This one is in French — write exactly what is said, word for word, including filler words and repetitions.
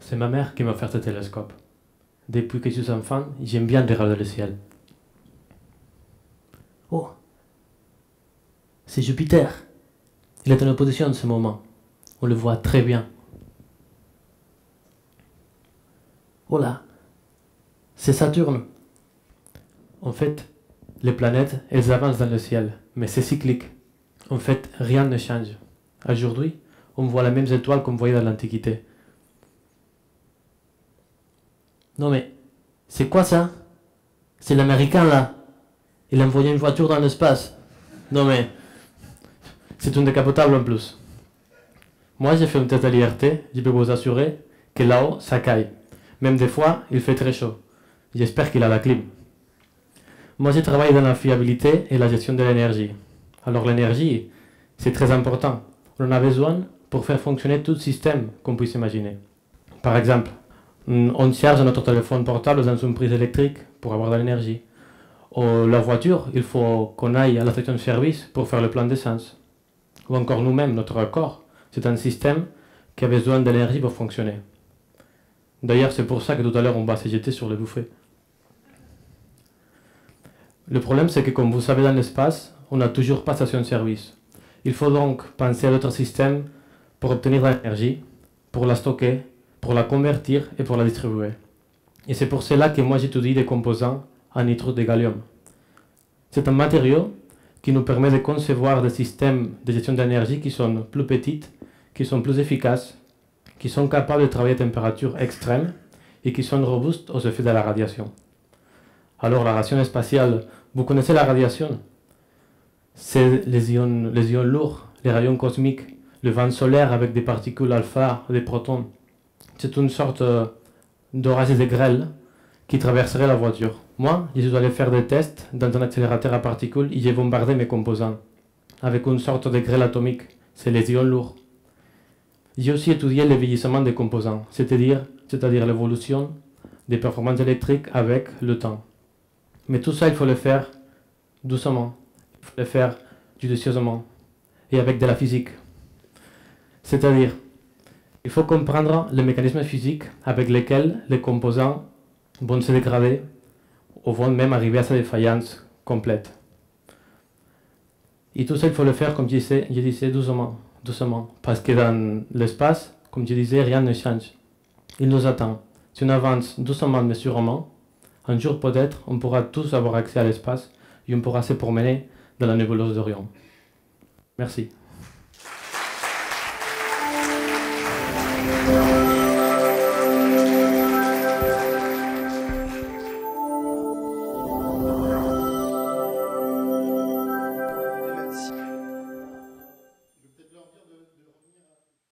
C'est ma mère qui m'a offert ce télescope. Depuis que je suis enfant, j'aime bien regarder le ciel. Oh, c'est Jupiter. Il est en opposition en ce moment. On le voit très bien. Oh là, c'est Saturne. En fait, les planètes, elles avancent dans le ciel, mais c'est cyclique. En fait, rien ne change. Aujourd'hui, on voit les mêmes étoiles qu'on voyait dans l'Antiquité. Non mais, c'est quoi ça? C'est l'Américain là. Il a envoyé une voiture dans l'espace. Non mais, c'est un décapotable en plus. Moi j'ai fait un test à l'I R T, je peux vous assurer que là-haut ça caille. Même des fois, il fait très chaud. J'espère qu'il a la clim. Moi j'ai travaillé dans la fiabilité et la gestion de l'énergie. Alors l'énergie, c'est très important. On en a besoin pour faire fonctionner tout système qu'on puisse imaginer. Par exemple, on charge notre téléphone portable dans une prise électrique pour avoir de l'énergie. Ou la voiture, il faut qu'on aille à la station de service pour faire le plein d'essence. Ou encore nous-mêmes, notre corps, c'est un système qui a besoin d'énergie pour fonctionner. D'ailleurs, c'est pour ça que tout à l'heure, on va se jeter sur le buffet. Le problème, c'est que comme vous savez, dans l'espace, on n'a toujours pas de station de service. Il faut donc penser à d'autres systèmes pour obtenir de l'énergie, pour la stocker, pour la convertir et pour la distribuer. Et c'est pour cela que moi j'étudie des composants en nitrure de gallium. C'est un matériau qui nous permet de concevoir des systèmes de gestion d'énergie qui sont plus petits, qui sont plus efficaces, qui sont capables de travailler à température extrême et qui sont robustes aux effets de la radiation. Alors la radiation spatiale, vous connaissez la radiation? C'est les ions, les ions lourds, les rayons cosmiques, le vent solaire avec des particules alpha, des protons. C'est une sorte d'orage de grêle qui traverserait la voiture. Moi, je suis allé faire des tests dans un accélérateur à particules et j'ai bombardé mes composants avec une sorte de grêle atomique, c'est les ions lourds. J'ai aussi étudié le vieillissement des composants, c'est-à-dire c'est-à-dire l'évolution des performances électriques avec le temps. Mais tout ça, il faut le faire doucement, il faut le faire judicieusement et avec de la physique. C'est-à-dire, il faut comprendre les mécanismes physiques avec lesquels les composants vont se dégrader ou vont même arriver à sa défaillance complète. Et tout ça, il faut le faire, comme je disais, je disais doucement, doucement. Parce que dans l'espace, comme je disais, rien ne change. Il nous attend. Si on avance doucement mais sûrement, un jour peut-être, on pourra tous avoir accès à l'espace et on pourra se promener dans la nébuleuse d'Orion. Merci.